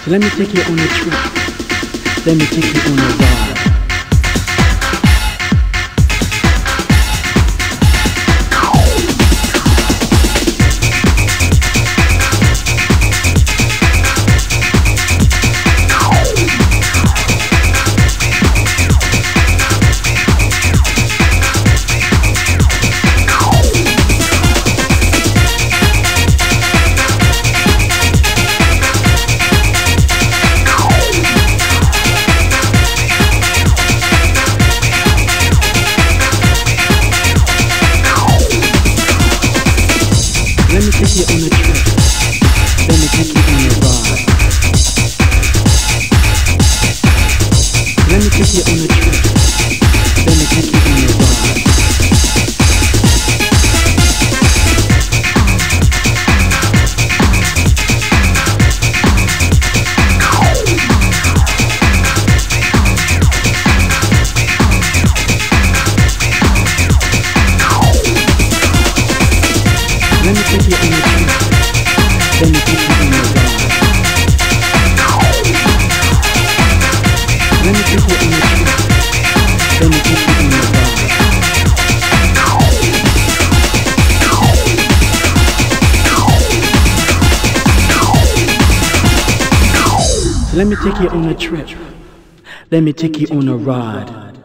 Let me take you on a trip. Let me take you on a ride. Let me take you on a trip. Let me take you on a ride. Let me take you on a trip. Let me take you on a ride. Let me take you on a trip. Let me take you on a ride. Let me take you on a trip. Let me take you on a ride. Let me take you on a trip. Let me take you on a ride.